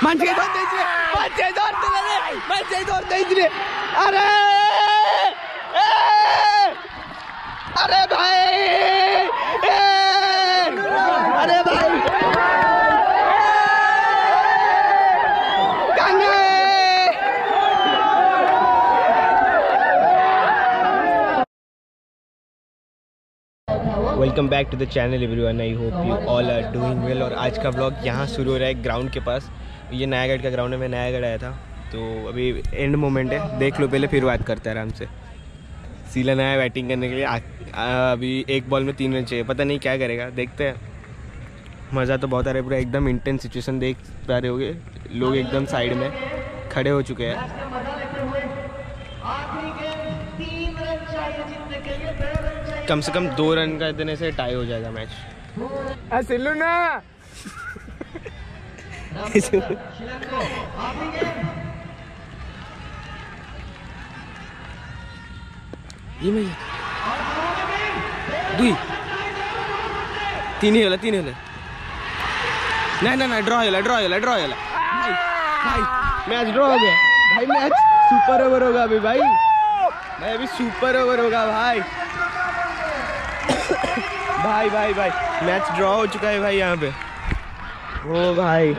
अरे अरे भाई अरे भाई welcome back to the channel everyone. I hope you all are doing well. और आज का व्लॉग यहाँ शुरू हो रहा है ग्राउंड के पास। ये नयागढ़ का ग्राउंड है, मैं नयागढ़ आया था तो अभी एंड मोमेंट है, देख लो पहले फिर बात करते हैं आराम से। सीलन आया बैटिंग करने के लिए। अभी एक बॉल में 3 रन चाहिए, पता नहीं क्या करेगा, देखते हैं। मज़ा तो बहुत आ रहा है, पूरा एकदम इंटेंस सिचुएशन देख पा रहे होगे, लोग एकदम साइड में खड़े हो चुके हैं। कम से कम 2 रन का देने से टाई हो जाएगा मैच। सिल्लू ना ये मैं 2 3 होला ना ड्रॉ होला भाई मैच ड्रॉ हो गया भाई। मैच सुपर ओवर होगा अभी भाई अभी सुपर ओवर होगा भाई भाई मैच ड्रॉ हो चुका है भाई यहाँ पे। ओ भाई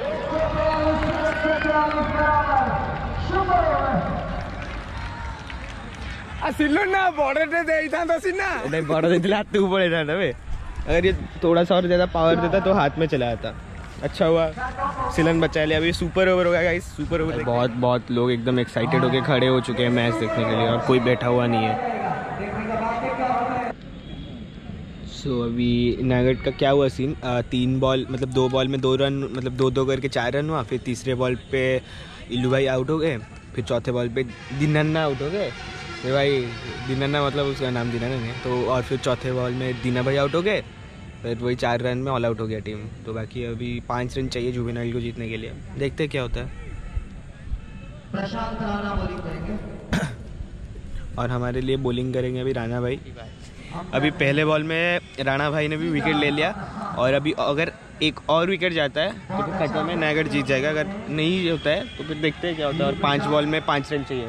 सिल्लू ना बॉर्डर दे था सीना नहीं, बॉर्डर दे हाथ तू पड़े था ना बे। अगर ये थोड़ा सा और ज़्यादा पावर देता तो हाथ में चला जाता। अच्छा हुआ सिलन बचा लिया। अभी सुपर ओवर होगा गाइस, सुपर ओवर। बहुत लोग एकदम एक्साइटेड होके खड़े हो चुके हैं मैच देखने के लिए, और कोई बैठा हुआ नहीं है। तो अभी नयागढ़ का क्या हुआ सीन, 3 बॉल मतलब 2 बॉल में 2 रन, मतलब 2-2 करके 4 रन हुआ। फिर तीसरे बॉल पे इल्लू भाई आउट हो गए। फिर चौथे बॉल पे दीनन्ना आउट हो गए। फिर भाई दीनन्ना मतलब उसका नाम दीनन्ना नहीं तो। और फिर चौथे बॉल में दीना भाई आउट हो गए। फिर वही 4 रन में ऑल आउट हो गया टीम। तो बाकी अभी 5 रन चाहिए जुवेनाइल को जीतने के लिए, देखते हैं क्या होता है। और हमारे लिए बॉलिंग करेंगे अभी राणा भाई। अभी पहले बॉल में राणा भाई ने भी विकेट ले लिया, और अभी अगर एक और विकेट जाता है तो फिर खत्म में नयागढ़ जीत जाएगा। अगर नहीं होता है तो फिर देखते हैं क्या होता है। और 5 बॉल में 5 रन चाहिए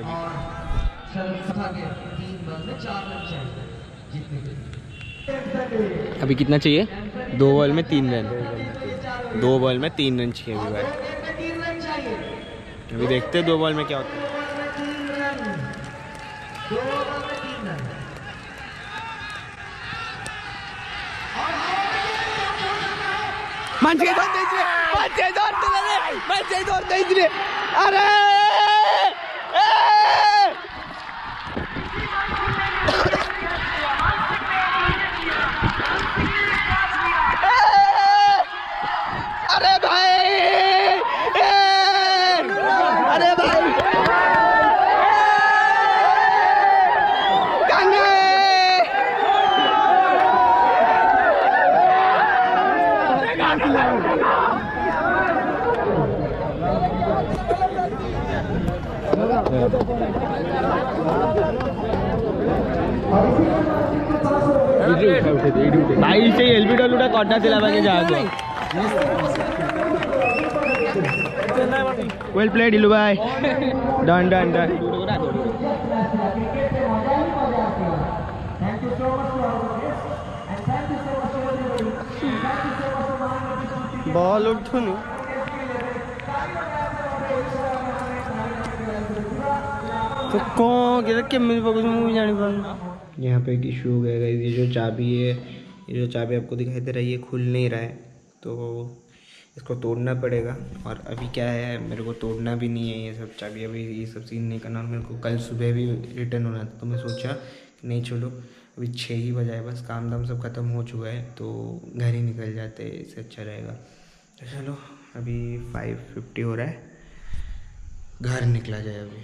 अभी कितना चाहिए? 2 बॉल में 3 रन। 2 बॉल में 3 रन चाहिए अभी भाई। अभी देखते हैं 2 बॉल में क्या होता है। अरे अरे भाई अरे भाई भाई से एलबी डॉलूटा कॉटा से लगा के जाओ। वेल प्लेड इलू भाई, डन। बॉल उठो नहीं तो कौन के मेरे पास मुझे जाने पर। यहाँ पे एक इशू हो गया। ये जो चाबी है, ये जो चाबी आपको दिखाई दे रहा है, ये खुल नहीं रहा है, तो इसको तोड़ना पड़ेगा। और अभी क्या है, मेरे को तोड़ना भी नहीं है ये सब चाबी, अभी ये सब सीन नहीं करना। और मेरे को कल सुबह भी रिटर्न होना था, तो मैं सोचा नहीं छोड़ो, अभी 6 ही बजाए, बस काम दाम सब ख़त्म हो चुका है, तो घर ही निकल जाते, इससे अच्छा रहेगा। तो चलो अभी 5:50 हो रहा है, घर निकला जाए अभी।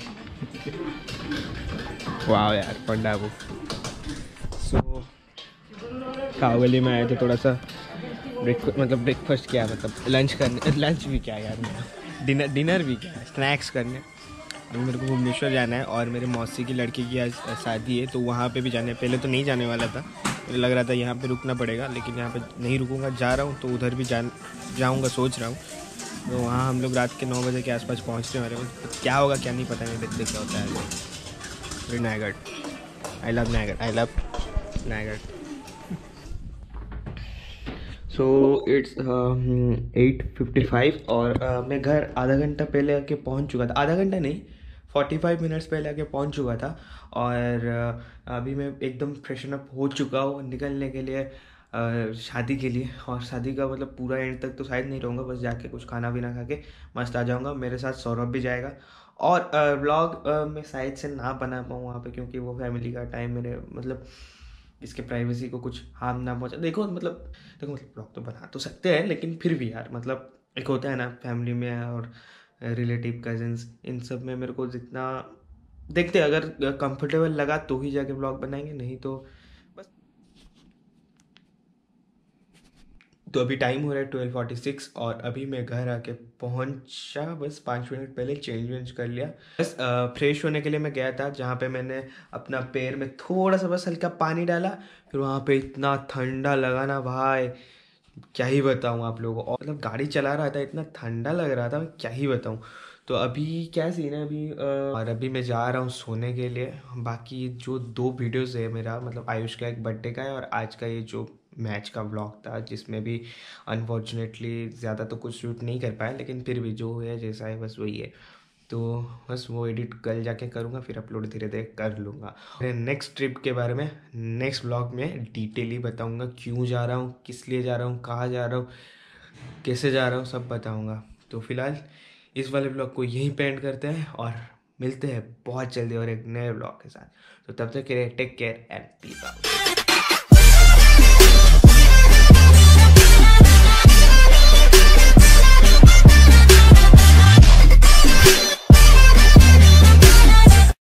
वाह यार पंडा वो। सो कावली में आए थे, थोड़ा सा ब्रेकफास्ट किया, मतलब लंच भी क्या यार, डिनर भी क्या, स्नैक्स करने। अभी मेरे को भुवनेश्वर जाना है, और मेरे मौसी की लड़की की आज शादी है, तो वहाँ पे भी जाना है। पहले तो नहीं जाने वाला था, मुझे लग रहा था यहाँ पे रुकना पड़ेगा, लेकिन यहाँ पे नहीं रुकूंगा, जा रहा हूँ तो उधर भी जाऊँगा, सोच रहा हूँ। तो वहाँ हम लोग रात के 9 बजे के आसपास पहुँचने वाले हैं। क्या होगा क्या नहीं पता नहीं, देखते क्या होता है। फिर Nayagarh, I love Nayagarh, I love Nayagarh. So it's 8:55 और मैं घर आधा घंटा पहले आके पहुंच चुका था। आधा घंटा नहीं, 45 मिनट्स पहले आके पहुंच चुका था। और अभी मैं एकदम फ्रेशन अप हो चुका हूँ निकलने के लिए शादी के लिए। और शादी का मतलब पूरा एंड तक तो शायद नहीं रहूँगा, बस जाके कुछ खाना पीना खा के मस्त आ जाऊँगा। मेरे साथ सौरभ भी जाएगा। और व्लॉग मैं शायद से ना बना पाऊँ वहाँ पे, क्योंकि वो फैमिली का टाइम मेरे मतलब इसके प्राइवेसी को कुछ हार्म ना पहुँचा। देखो मतलब ब्लॉग तो बना तो सकते हैं, लेकिन फिर भी यार मतलब एक होता है ना फैमिली में और रिलेटिव कजिन्स, इन सब में मेरे को जितना देखते अगर कंफर्टेबल लगा तो ही जाके ब्लॉग बनाएंगे, नहीं तो बस। तो अभी टाइम हो रहा है 12:46 और अभी मैं घर आके पहुंचा बस 5 मिनट पहले। चेंज वेंज कर लिया, बस फ्रेश होने के लिए मैं गया था, जहाँ पे मैंने अपना पैर में थोड़ा सा बस हल्का पानी डाला। फिर वहाँ पे इतना ठंडा लगा ना भाई, क्या ही बताऊँ आप लोगों को। और मतलब गाड़ी चला रहा था, इतना ठंडा लग रहा था, मैं क्या ही बताऊँ। तो अभी क्या सीन है अभी और अभी मैं जा रहा हूँ सोने के लिए। बाकी जो 2 वीडियोस है मेरा, मतलब आयुष का एक बर्थडे का है और आज का ये जो मैच का व्लॉग था, जिसमें भी अनफॉर्चुनेटली ज़्यादा तो कुछ शूट नहीं कर पाया, लेकिन फिर भी जो है जैसा है बस वही है। तो बस वो एडिट कल जाके करूँगा, फिर अपलोड धीरे धीरे कर लूँगा। मैं नेक्स्ट ट्रिप के बारे में नेक्स्ट ब्लॉग में डिटेली बताऊँगा, क्यों जा रहा हूँ, किस लिए जा रहा हूँ, कहाँ जा रहा हूँ, कैसे जा रहा हूँ, सब बताऊँगा। तो फिलहाल इस वाले ब्लॉग को यहीं पे एंड करते हैं और मिलते हैं बहुत जल्दी और एक नए ब्लॉग के साथ। तो तब तक के लिए take care and peace out.